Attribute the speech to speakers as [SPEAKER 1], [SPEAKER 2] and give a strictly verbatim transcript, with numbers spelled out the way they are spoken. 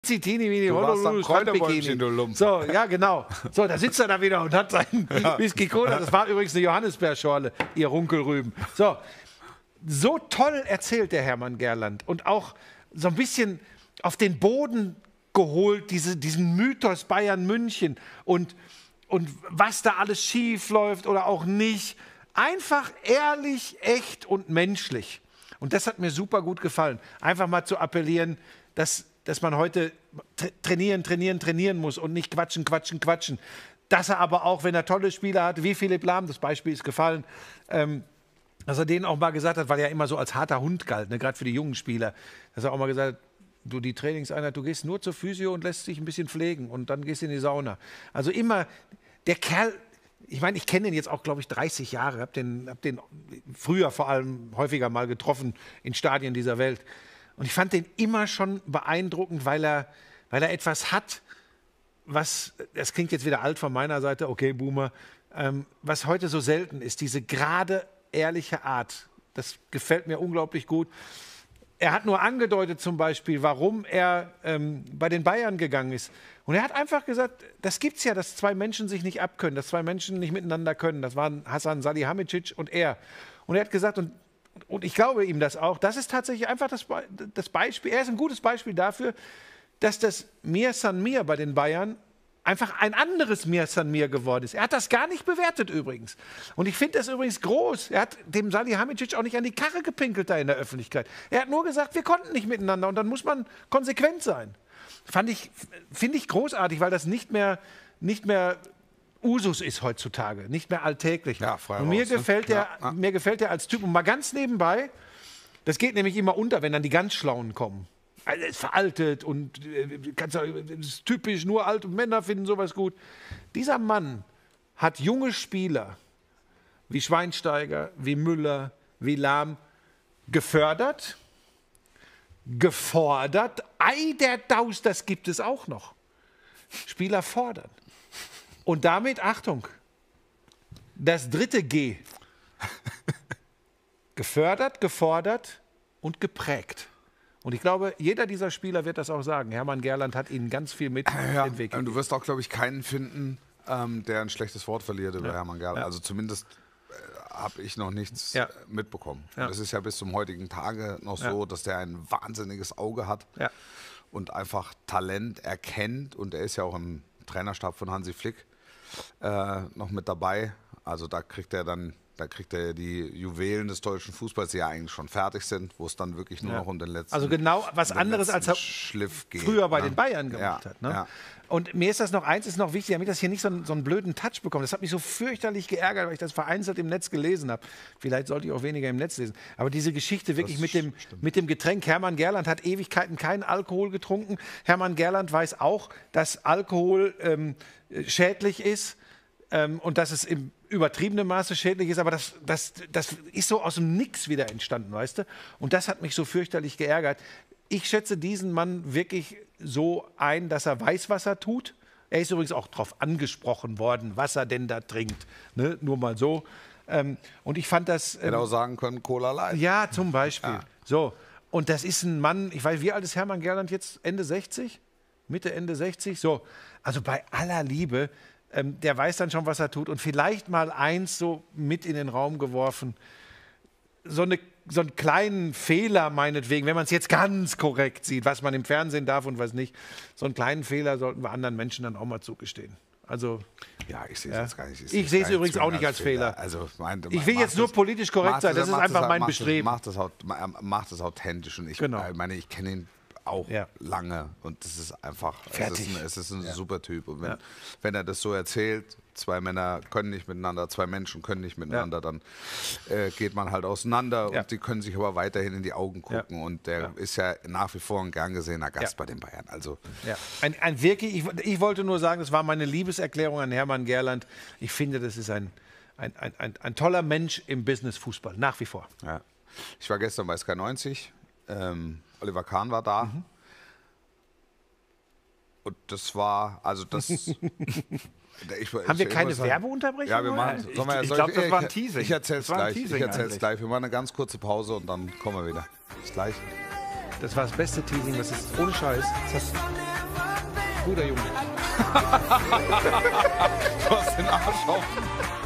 [SPEAKER 1] Zitini wie die
[SPEAKER 2] Du warst am Kräuterbäumchen, du Lump.
[SPEAKER 1] So, ja, genau. So, da sitzt er da wieder und hat seinen
[SPEAKER 2] Ja.
[SPEAKER 1] Whisky Cola. Das war übrigens eine Johannisbeerschorle, ihr Runkelrüben. So, so toll erzählt der Hermann Gerland und auch so ein bisschen auf den Boden geholt, diese, diesen Mythos Bayern München und, und was da alles schief läuft oder auch nicht. Einfach ehrlich, echt und menschlich. Und das hat mir super gut gefallen. Einfach mal zu appellieren, dass, dass man heute tra trainieren, trainieren, trainieren muss und nicht quatschen, quatschen, quatschen. Dass er aber auch, wenn er tolle Spieler hat, wie Philipp Lahm, das Beispiel ist gefallen, ähm, dass er denen auch mal gesagt hat, weil er ja immer so als harter Hund galt, ne, gerade für die jungen Spieler, dass er auch mal gesagt hat, du, die Trainingseinheit, du gehst nur zur Physio und lässt dich ein bisschen pflegen und dann gehst du in die Sauna. Also immer, der Kerl, ich meine, ich kenne den jetzt auch, glaube ich, dreißig Jahre, habe den, hab den früher vor allem häufiger mal getroffen in Stadien dieser Welt. Und ich fand den immer schon beeindruckend, weil er, weil er etwas hat, was, das klingt jetzt wieder alt von meiner Seite, okay, Boomer, ähm, was heute so selten ist, diese gerade, ehrliche Art. Das gefällt mir unglaublich gut. Er hat nur angedeutet zum Beispiel, warum er ähm, bei den Bayern gegangen ist. Und er hat einfach gesagt, das gibt's ja, dass zwei Menschen sich nicht abkönnen, dass zwei Menschen nicht miteinander können. Das waren Hasan Salihamidzic und er. Und er hat gesagt, und, und ich glaube ihm das auch, das ist tatsächlich einfach das, Be das Beispiel, er ist ein gutes Beispiel dafür, dass das Mir San Mir bei den Bayern einfach ein anderes Mir San Mir geworden ist. Er hat das gar nicht bewertet übrigens. Und ich finde das übrigens groß. Er hat dem Salihamidzic auch nicht an die Karre gepinkelt da in der Öffentlichkeit. Er hat nur gesagt, wir konnten nicht miteinander und dann muss man konsequent sein. Fand ich, finde ich großartig, weil das nicht mehr, nicht mehr Usus ist heutzutage, nicht mehr alltäglich.
[SPEAKER 2] Ja, frei
[SPEAKER 1] und mir
[SPEAKER 2] raus, ne?
[SPEAKER 1] gefällt der,
[SPEAKER 2] Ja, ja.
[SPEAKER 1] mir gefällt der als Typ. Und mal ganz nebenbei, das geht nämlich immer unter, wenn dann die ganz Schlauen kommen. Also, es ist veraltet und äh, kannst, das ist typisch, nur alte Männer finden sowas gut. Dieser Mann hat junge Spieler wie Schweinsteiger, wie Müller, wie Lahm gefördert, gefordert. Ei, der Daus, das gibt es auch noch. Spieler fordern. Und damit, Achtung, das dritte G. Gefördert, gefordert und geprägt. Und ich glaube, jeder dieser Spieler wird das auch sagen. Hermann Gerland hat ihnen ganz viel mitentwickelt.
[SPEAKER 2] Ja, du wirst auch, glaube ich, keinen finden, ähm, der ein schlechtes Wort verliert über ja. Hermann Gerland. Ja. Also zumindest äh, habe ich noch nichts ja. mitbekommen. Ja. Das ist ja bis zum heutigen Tage noch so, ja. dass der ein wahnsinniges Auge hat ja. und einfach Talent erkennt. Und er ist ja auch im Trainerstab von Hansi Flick äh, noch mit dabei. Also da kriegt er dann... Da kriegt er die Juwelen des deutschen Fußballs, die ja eigentlich schon fertig sind, wo es dann wirklich nur ja. noch um den letzten
[SPEAKER 1] Also genau was anderes, als er
[SPEAKER 2] Schliff geht,
[SPEAKER 1] früher bei
[SPEAKER 2] ne?
[SPEAKER 1] den Bayern gemacht
[SPEAKER 2] ja.
[SPEAKER 1] hat. Ne?
[SPEAKER 2] Ja.
[SPEAKER 1] Und mir ist das noch eins, ist noch wichtig, damit das hier nicht so einen, so einen blöden Touch bekommt. Das hat mich so fürchterlich geärgert, weil ich das vereinzelt im Netz gelesen habe. Vielleicht sollte ich auch weniger im Netz lesen. Aber diese Geschichte wirklich mit dem, mit dem Getränk. Hermann Gerland hat Ewigkeiten keinen Alkohol getrunken. Hermann Gerland weiß auch, dass Alkohol ähm, schädlich ist ähm, und dass es im übertriebenem Maße schädlich ist, aber das, das, das ist so aus dem Nix wieder entstanden, weißt du? Und das hat mich so fürchterlich geärgert. Ich schätze diesen Mann wirklich so ein, dass er weiß, was er tut. Er ist übrigens auch darauf angesprochen worden, was er denn da trinkt. Ne? Nur mal so. Ähm, und ich fand das... Ähm,
[SPEAKER 2] Hätte auch sagen können, Cola Light.
[SPEAKER 1] Ja, zum Beispiel.
[SPEAKER 2] Ja.
[SPEAKER 1] So. Und das ist ein Mann, ich weiß, wie alt ist Hermann Gerland jetzt? Ende sechzig? Mitte, Ende sechzig? So. Also bei aller Liebe... Ähm, der weiß dann schon, was er tut. Und vielleicht mal eins so mit in den Raum geworfen. So, eine, so einen kleinen Fehler meinetwegen, wenn man es jetzt ganz korrekt sieht, was man im Fernsehen darf und was nicht. So einen kleinen Fehler sollten wir anderen Menschen dann auch mal zugestehen. Also,
[SPEAKER 2] ja, ich sehe es
[SPEAKER 1] ja.
[SPEAKER 2] jetzt gar nicht.
[SPEAKER 1] Ich, ich sehe es übrigens auch nicht als Fehler. Fehler.
[SPEAKER 2] Also, mein,
[SPEAKER 1] ich will jetzt nur das, politisch korrekt sein. Das, das ist einfach das, mein
[SPEAKER 2] macht
[SPEAKER 1] Bestreben.
[SPEAKER 2] Macht das, macht das authentisch. Und ich genau. meine, ich kenne ihn auch ja. lange und das ist einfach,
[SPEAKER 1] Fertig.
[SPEAKER 2] es ist ein, es ist ein ja. super Typ und wenn,
[SPEAKER 1] ja.
[SPEAKER 2] wenn er das so erzählt, zwei Männer können nicht miteinander, zwei Menschen können nicht miteinander, ja. dann äh, geht man halt auseinander ja. und die können sich aber weiterhin in die Augen gucken ja. und der ja. ist ja nach wie vor ein gern gesehener Gast ja. bei den Bayern. Also
[SPEAKER 1] ja. ein, ein wirklich, ich, ich wollte nur sagen, das war meine Liebeserklärung an Hermann Gerland. Ich finde, das ist ein, ein, ein, ein, ein toller Mensch im Business-Fußball, nach wie vor.
[SPEAKER 2] Ja. Ich war gestern bei Sky neunzig, ähm, Oliver Kahn war da. Mhm. Und das war, also das... ich,
[SPEAKER 1] Haben wir keine Werbeunterbrechung?
[SPEAKER 2] Ja, wir machen...
[SPEAKER 3] Ich, ich, ich glaube, das war ein Teasing.
[SPEAKER 2] Ich erzähl's gleich. Ich erzähl's gleich. Wir machen eine ganz kurze Pause und dann kommen wir wieder. Bis gleich.
[SPEAKER 1] Das war das beste Teasing, was ist ohne Scheiß. Das hast guter Junge.
[SPEAKER 2] Du hast den Arsch auf.